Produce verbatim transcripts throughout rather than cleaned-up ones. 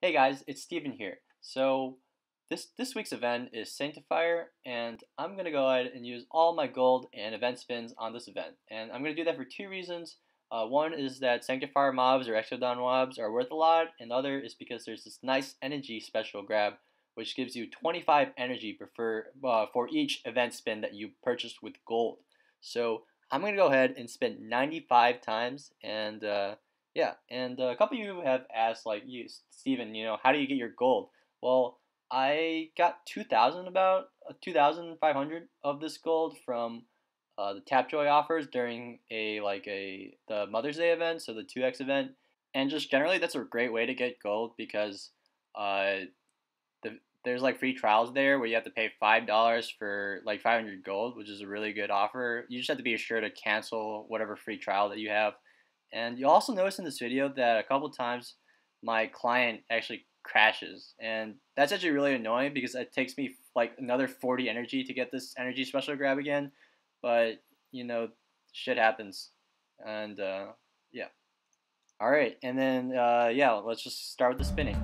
Hey guys, it's Steven here. So this this week's event is Sanctifier, and I'm gonna go ahead and use all my gold and event spins on this event. And I'm gonna do that for two reasons. Uh, one is that Sanctifier mobs or Exodon mobs are worth a lot, and the other is because there's this nice energy special grab, which gives you twenty-five energy for uh, for each event spin that you purchased with gold. So I'm gonna go ahead and spin ninety-five times, and uh, yeah, and uh, a couple of you have asked, like, you, Steven, you know, how do you get your gold? Well, I got two thousand, about uh, two thousand five hundred of this gold from uh, the Tapjoy offers during a like a the Mother's Day event, so the two X event, and just generally that's a great way to get gold because uh, the there's like free trials there where you have to pay five dollars for like five hundred gold, which is a really good offer. You just have to be sure to cancel whatever free trial that you have. And you'll also notice in this video that a couple times my client actually crashes, and that's actually really annoying because it takes me like another forty energy to get this energy special grab again. But you know, shit happens, and uh, yeah. All right, and then uh, yeah, let's just start with the spinning.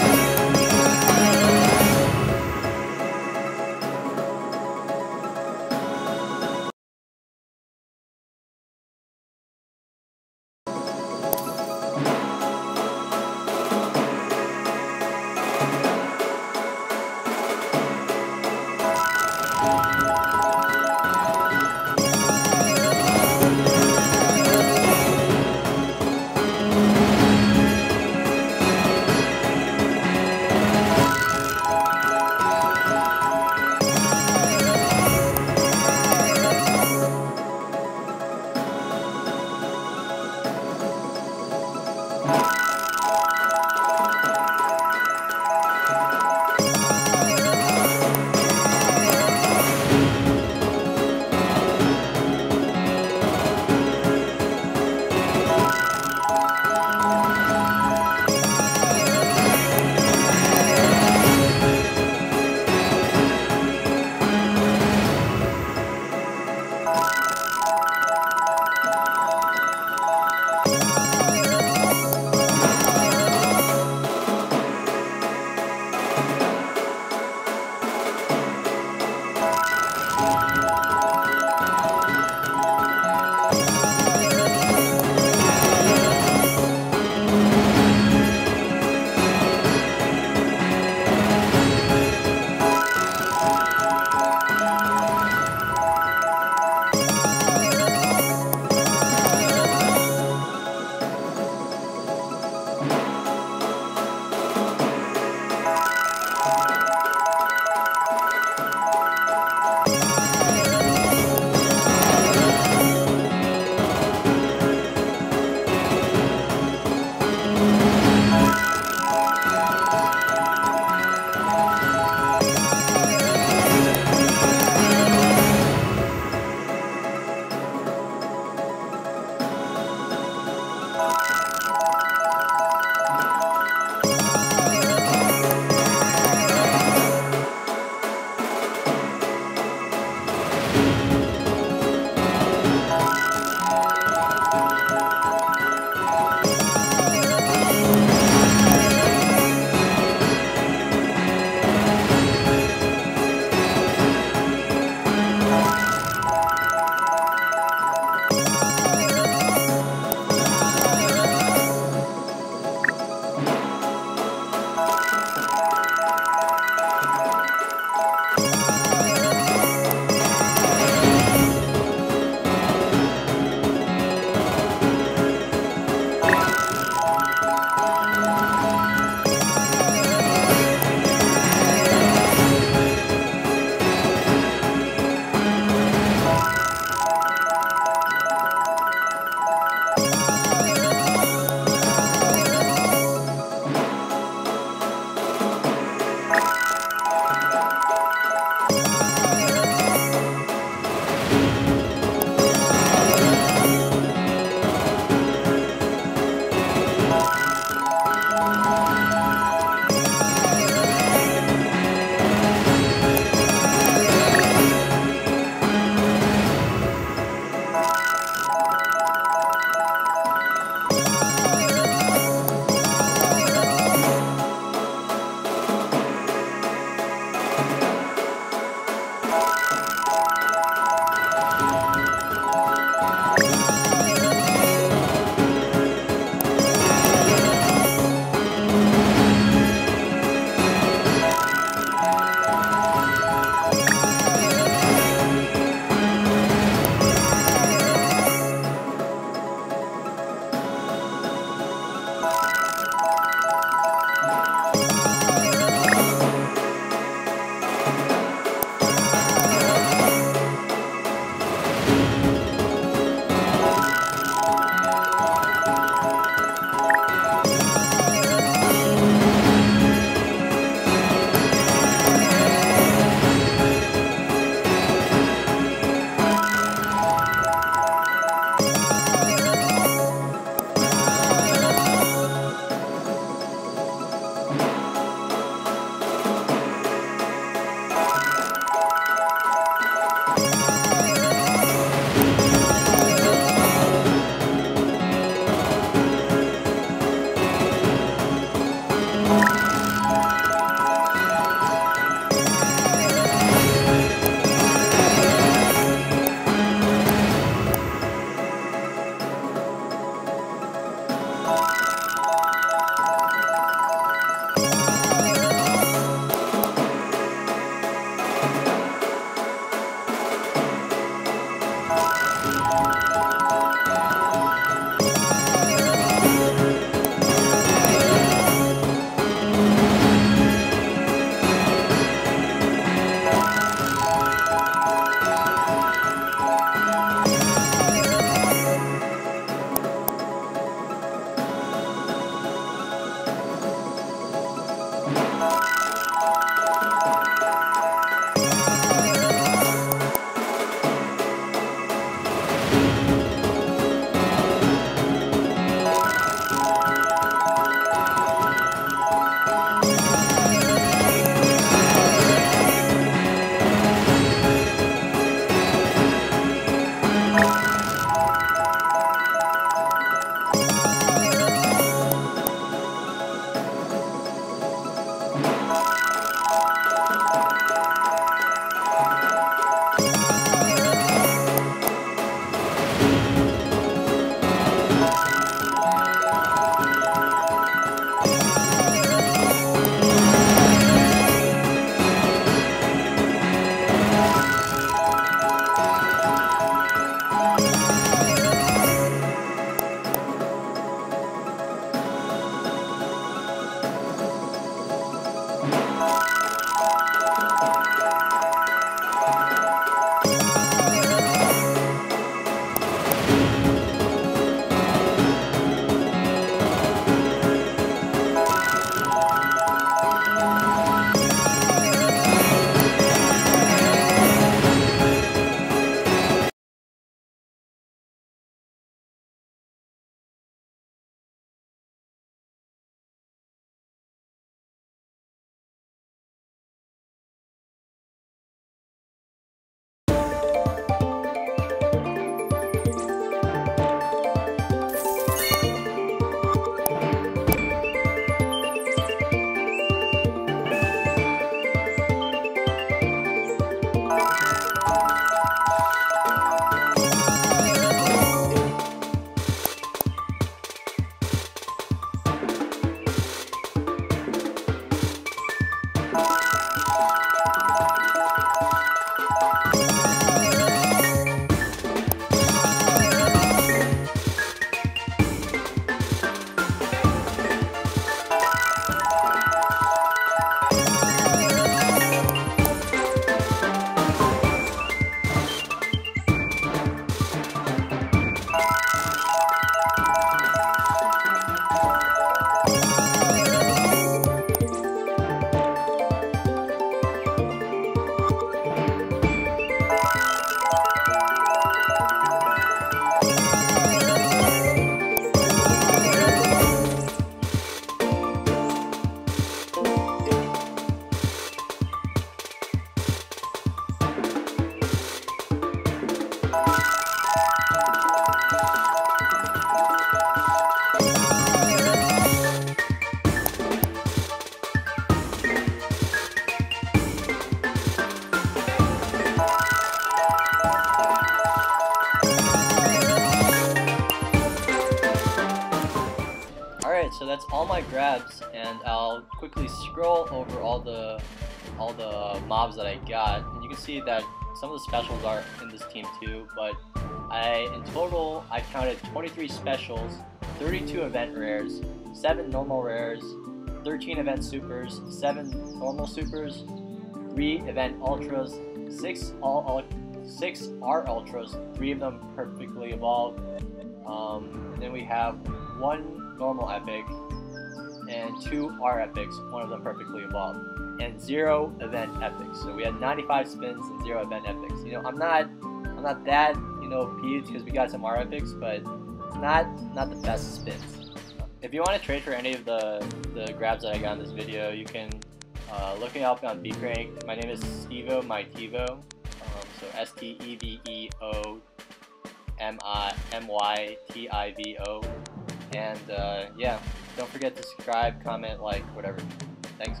that's all my grabs, and I'll quickly scroll over all the all the mobs that I got, and you can see that some of the specials are in this team too, but I in total I counted twenty-three specials, thirty-two event rares, seven normal rares, thirteen event supers, seven normal supers, three event ultras, six all, all six R ultras, three of them perfectly evolved. Um, and then we have one normal epic and two R epics, one of them perfectly evolved, and zero event epics. So we had ninety-five spins and zero event epics. You know, I'm not, I'm not that you know peeved because we got some R epics, but it's not not the best spins. If you want to trade for any of the the grabs that I got in this video, you can uh, look me up on BeatRank. My name is Stevo MyTivo. Um, so S T E V E O M I M Y T I V O. And uh, yeah, don't forget to subscribe, comment, like, whatever. Thanks.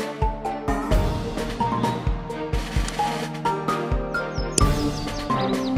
Thank you.